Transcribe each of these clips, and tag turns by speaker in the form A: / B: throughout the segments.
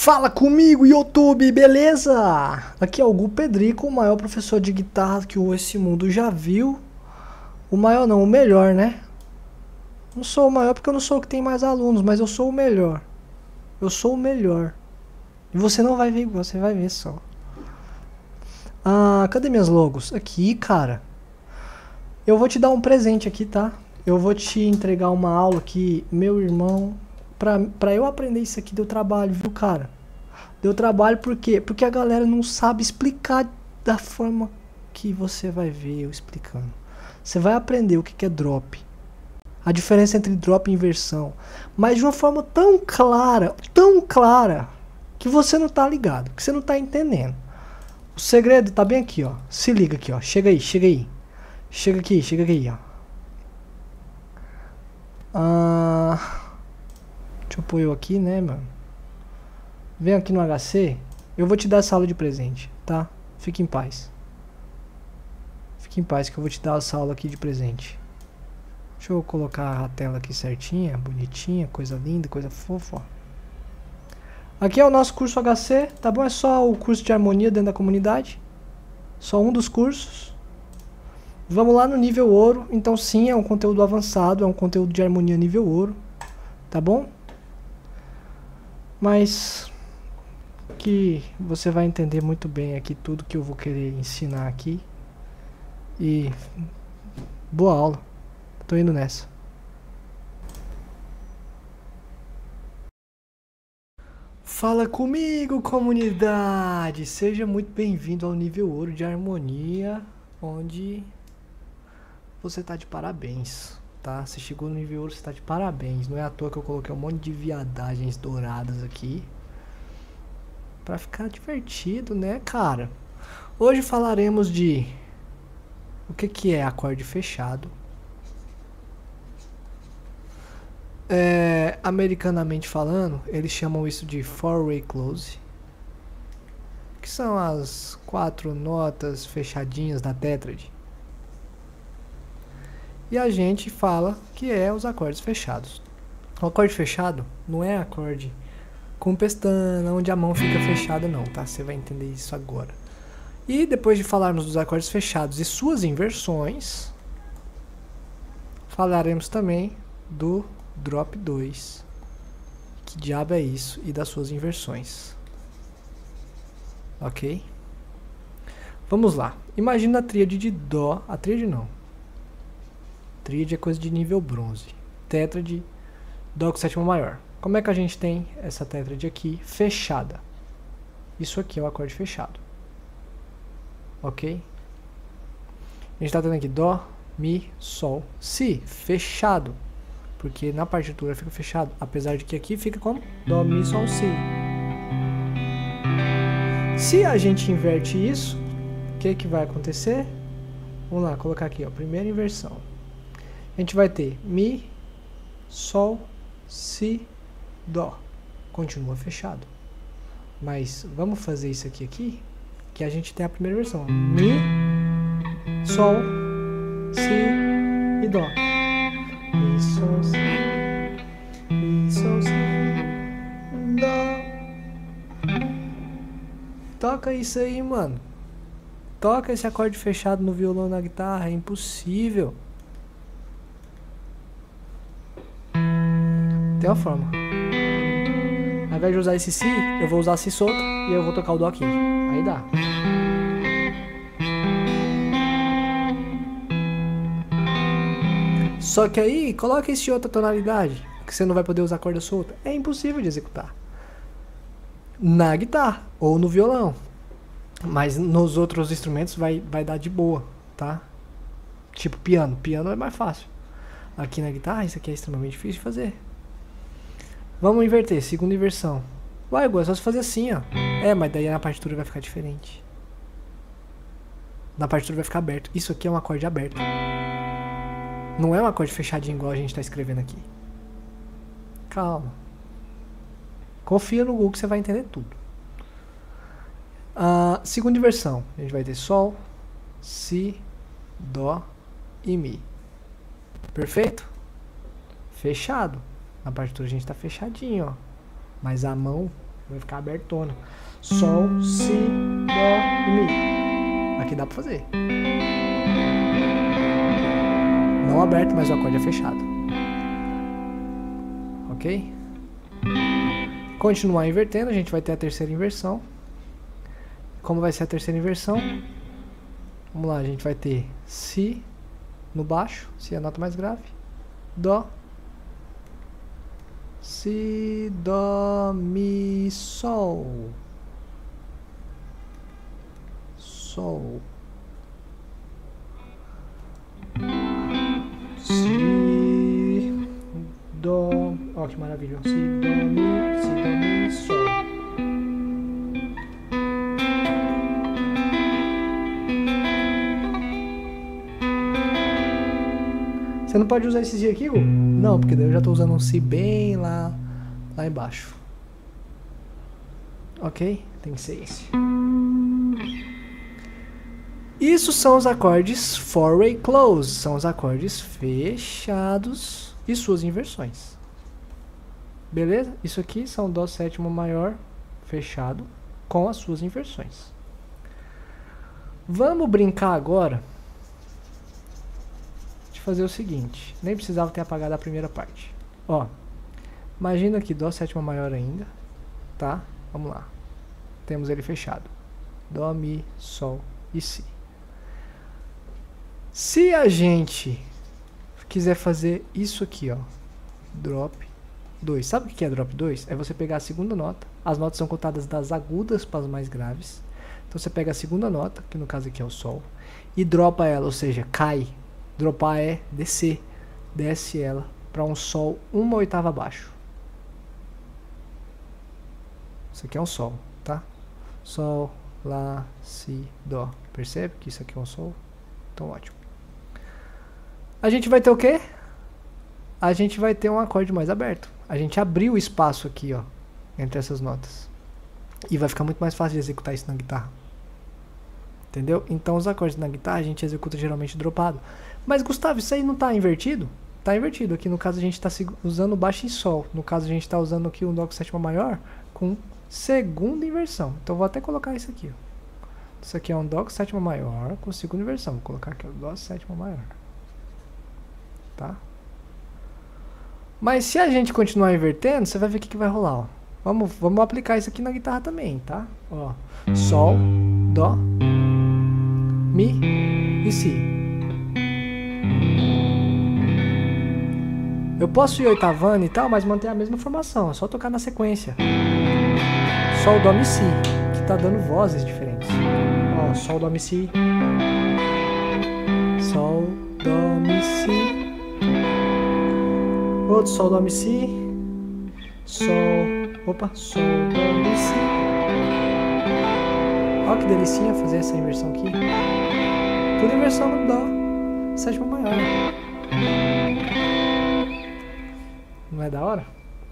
A: Fala comigo, YouTube, beleza? Aqui é o Gu Pedrico, o maior professor de guitarra que esse mundo já viu. O maior não, o melhor, né? Não sou o maior porque eu não sou o que tem mais alunos, mas eu sou o melhor. Eu sou o melhor. E você não vai ver, você vai ver só. Ah, cadê minhas logos? Aqui, cara. Eu vou te dar um presente aqui, tá? Eu vou te entregar uma aula aqui, meu irmão. Pra eu aprender isso aqui deu trabalho, viu, cara? Deu trabalho por quê? Porque a galera não sabe explicar da forma que você vai ver eu explicando. Você vai aprender o que é drop. A diferença entre drop e inversão. Mas de uma forma tão clara, que você não tá ligado, que você não tá entendendo. O segredo tá bem aqui, ó. Se liga aqui, ó. Chega aí, chega aí. Chega aqui, ó. Deixa eu pôr eu aqui, né, mano? Vem aqui no HC. Eu vou te dar essa aula de presente, tá? Fique em paz. Fique em paz que eu vou te dar essa aula aqui de presente. Deixa eu colocar a tela aqui certinha, bonitinha, coisa linda, coisa fofa. Aqui é o nosso curso HC, tá bom? É só o curso de harmonia dentro da comunidade. Só um dos cursos. Vamos lá no nível ouro. Então sim, é um conteúdo avançado, é um conteúdo de harmonia nível ouro. Tá bom? Mas que você vai entender muito bem aqui tudo que eu vou querer ensinar aqui. E boa aula. Tô indo nessa. Fala comigo, comunidade! Seja muito bem-vindo ao nível ouro de harmonia, onde você tá de parabéns, tá? Você chegou no nível ouro, você tá de parabéns. Não é à toa que eu coloquei um monte de viadagens douradas aqui. Pra ficar divertido, né, cara? Hoje falaremos de o que é acorde fechado. Americanamente falando, eles chamam isso de four-way close, que são as 4 notas fechadinhas da tétrade. E a gente fala que é os acordes fechados. O acorde fechado não é acorde com pestana, onde a mão fica fechada não, tá? Você vai entender isso agora. E depois de falarmos dos acordes fechados e suas inversões, falaremos também do drop 2. Que diabo é isso? E das suas inversões. Ok? Vamos lá. Imagina a tríade de Dó. A tríade não. Tríade é coisa de nível bronze. Tétrade, Dó com sétima maior. Como é que a gente tem essa tétrade aqui fechada? Isso aqui é o acorde fechado. Ok? A gente está tendo aqui Dó, Mi, Sol, Si. Fechado. Porque na partitura fica fechado. Apesar de que aqui fica como Dó, Mi, Sol, Si. Se a gente inverte isso, o que vai acontecer? Vamos lá, colocar aqui, ó, primeira inversão. A gente vai ter Mi, Sol, Si, Dó. Continua fechado. Mas vamos fazer isso aqui, que a gente tem a primeira versão. Mi, Sol, Si e Dó. Mi, Sol, Si, Mi, Sol, Si, Dó. Toca isso aí, mano. Toca esse acorde fechado no violão, na guitarra. É impossível. Tem uma forma. Ao invés de usar esse Si, eu vou usar Si solto e eu vou tocar o Dó aqui. Aí dá. Só que aí, coloca isso em outra tonalidade, que você não vai poder usar corda solta. É impossível de executar. Na guitarra ou no violão. Mas nos outros instrumentos vai dar de boa, tá? Tipo piano. Piano é mais fácil. Aqui na guitarra, isso aqui é extremamente difícil de fazer. Vamos inverter, segunda inversão. Uai, é só se fazer assim, ó. Mas daí na partitura vai ficar diferente. Na partitura vai ficar aberto. Isso aqui é um acorde aberto. Não é um acorde fechadinho igual a gente tá escrevendo aqui. Calma. Confia no Google que você vai entender tudo. Segunda inversão. A gente vai ter Sol, Si, Dó e Mi. Perfeito? Fechado. Na partitura a gente tá fechadinho, ó. Mas a mão Vai ficar abertona. Sol, si, dó e mi. Aqui dá pra fazer. Não aberto, mas o acorde é fechado. Ok? Continuar invertendo, a gente vai ter a terceira inversão. Como vai ser a terceira inversão? Vamos lá, a gente vai ter si no baixo, si é a nota mais grave, dó, si, dó, mi, sol, sol, si, dó, ó que maravilha, si, dó, mi, sol. Você não pode usar esse si aqui, Gu? Não, porque daí eu já estou usando um si bem lá embaixo. Ok? Tem que ser esse. Isso são os acordes four-way close. São os acordes fechados e suas inversões. Beleza? Isso aqui são dó sétima maior fechado com as suas inversões. Vamos brincar agora fazer o seguinte, nem precisava ter apagado a primeira parte. Ó, imagina aqui dó sétima maior ainda, tá? Vamos lá. Temos ele fechado. Dó, mi, sol e si. Se a gente quiser fazer isso aqui, ó, drop 2. Sabe o que é drop 2? É você pegar a segunda nota. As notas são contadas das agudas para as mais graves. Então você pega a segunda nota, que no caso aqui é o sol, e dropa ela, ou seja, cai. Dropar é descer. Desce ela para um sol uma oitava abaixo. Isso aqui é um sol, tá? Sol, lá, si, dó. Percebe que isso aqui é um sol? Então ótimo. A gente vai ter o quê? A gente vai ter um acorde mais aberto. A gente abriu o espaço aqui, ó, entre essas notas. E vai ficar muito mais fácil de executar isso na guitarra. Entendeu? Então os acordes na guitarra a gente executa geralmente dropado. Mas Gustavo, isso aí não está invertido? Está invertido. Aqui no caso a gente está usando baixo em sol. No caso a gente está usando aqui um dó com sétima maior com segunda inversão. Então vou até colocar isso aqui. Ó. Isso aqui é um dó com sétima maior com segunda inversão. Vou colocar aqui o dó sétima maior. Tá? Mas se a gente continuar invertendo, você vai ver o que vai rolar. Ó. Vamos aplicar isso aqui na guitarra também, tá? Ó, sol, dó, mi e si. Eu posso ir oitavando e tal, mas manter a mesma formação. É só tocar na sequência. Sol, dó, mi, si. Que tá dando vozes diferentes. Ó, sol, dó, mi, si. Sol, dó, mi, si. Outro sol, dó, mi, si. Sol, opa, sol, dó, mi, si. Ó que delicinha fazer essa inversão aqui. Tudo inversão no dó sétima maior. Não é da hora?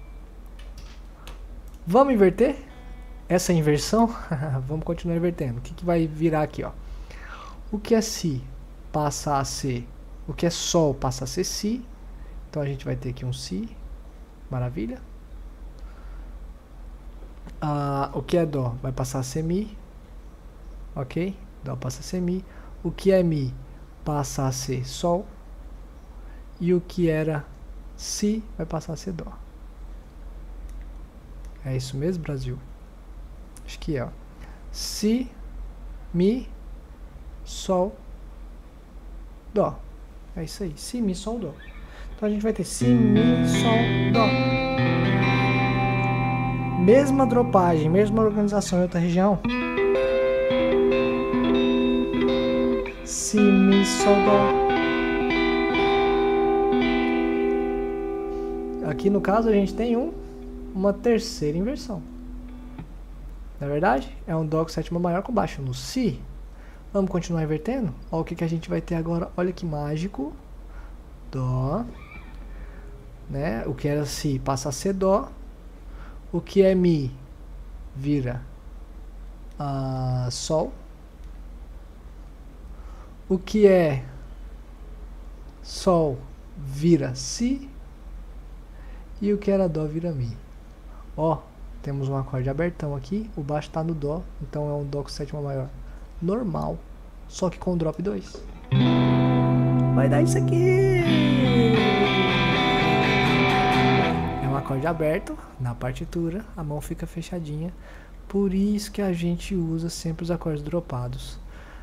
A: Vamos inverter essa inversão? Vamos continuar invertendo. O que vai virar aqui, ó? O que é si passa a ser... O que é sol passa a ser si. Então a gente vai ter aqui um si. Maravilha. O que é dó vai passar a ser mi. Ok? Dó passa a ser mi. O que é mi passa a ser sol. E o que era si vai passar a ser dó. É isso mesmo, Brasil? Acho que é, ó. Si, mi, sol, dó. É isso aí. Si, mi, sol, dó. Então a gente vai ter si, mi, sol, dó. Mesma dropagem, mesma organização em outra região. Si, mi, sol, dó. Aqui no caso a gente tem uma terceira inversão. Na verdade, é um dó com sétima maior com baixo no si. Vamos continuar invertendo? Olha o que a gente vai ter agora. Olha que mágico. Dó. Né? O que era si passa a ser dó. O que é mi vira sol. O que é sol vira si. E o que era dó vira mi. Ó, Temos um acorde abertão aqui, o baixo tá no Dó, então é um Dó com sétima maior normal, só que com drop 2. Vai dar isso aqui! É um acorde aberto na partitura, a mão fica fechadinha, por isso que a gente usa sempre os acordes dropados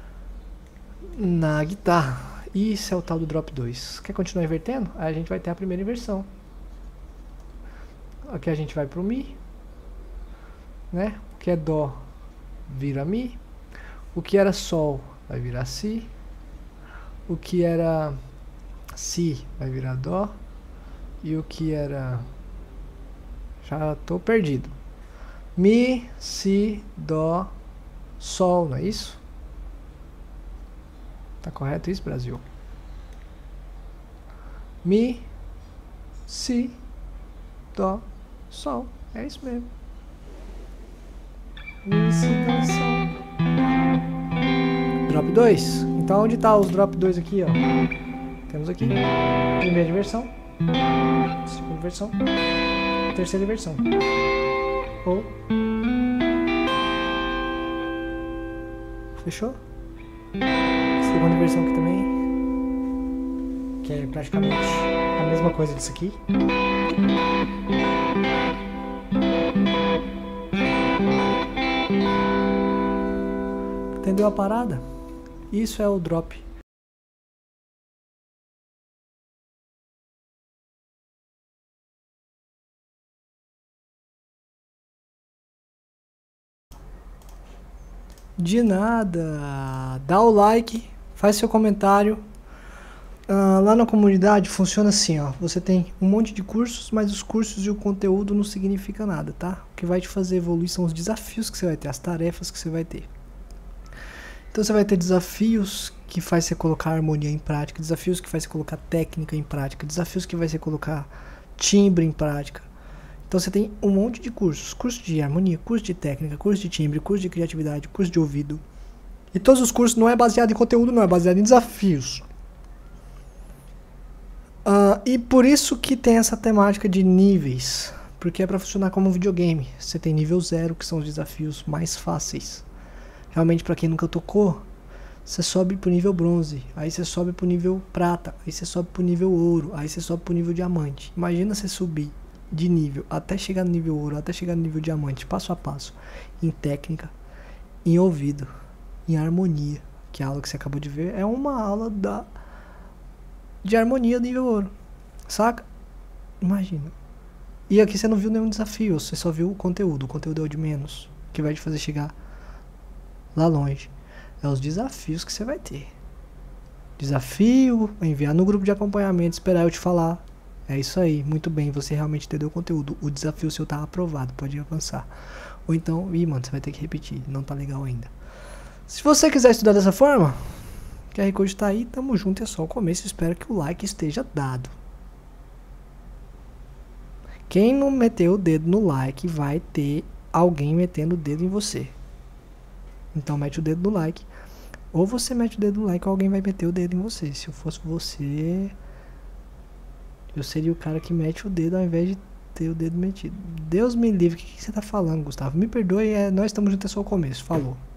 A: na guitarra. Isso é o tal do drop 2. Quer continuar invertendo? Aí a gente vai ter a primeira inversão. Aqui a gente vai pro Mi, né? O que é Dó vira Mi. O que era Sol vai virar Si. O que era Si vai virar Dó. E o que era... já tô perdido. Mi, Si, Dó, Sol, não é isso? Tá correto isso, Brasil? Mi, Si, Dó, Sol. É isso mesmo. Mi, Si, Dó, Sol. Drop 2. Então onde tá os drop 2 aqui, ó? Temos aqui primeira inversão, segunda inversão, terceira inversão. Ou fechou? Segunda inversão aqui também, que é praticamente a mesma coisa disso aqui. Entendeu a parada? Isso é o drop. De nada. Dá o like, faz seu comentário. Lá na comunidade funciona assim, ó. Você tem um monte de cursos, mas os cursos e o conteúdo não significa nada, tá? O que vai te fazer evoluir são os desafios que você vai ter, as tarefas que você vai ter. Então você vai ter desafios que faz você colocar harmonia em prática, desafios que faz você colocar técnica em prática, desafios que vai você colocar timbre em prática. Então você tem um monte de cursos, curso de harmonia, curso de técnica, curso de timbre, curso de criatividade, curso de ouvido. E todos os cursos não é baseado em conteúdo, não, é baseado em desafios. E por isso que tem essa temática de níveis, porque é para funcionar como um videogame. Você tem nível 0, que são os desafios mais fáceis. Realmente, para quem nunca tocou, você sobe pro nível bronze, aí você sobe pro nível prata, aí você sobe pro nível ouro, aí você sobe pro nível diamante. Imagina você subir de nível até chegar no nível ouro, até chegar no nível diamante, passo a passo, em técnica, em ouvido, em harmonia, que a aula que você acabou de ver é uma aula de harmonia nível ouro, saca? Imagina. E aqui você não viu nenhum desafio, você só viu o conteúdo é o de menos, que vai te fazer chegar lá longe. É os desafios que você vai ter. Desafio, enviar no grupo de acompanhamento, esperar eu te falar. É isso aí, muito bem, você realmente entendeu o conteúdo. O desafio seu tá aprovado, pode avançar. Ou então, mano, você vai ter que repetir, não tá legal ainda. Se você quiser estudar dessa forma, o QR Code tá aí, tamo junto, é só o começo. Espero que o like esteja dado. Quem não meteu o dedo no like, vai ter alguém metendo o dedo em você. Então mete o dedo no like. Ou você mete o dedo no like ou alguém vai meter o dedo em você. Se eu fosse você, eu seria o cara que mete o dedo ao invés de ter o dedo metido. Deus me livre, o que você tá falando, Gustavo? Me perdoe, nós estamos juntos, é só o começo. Falou.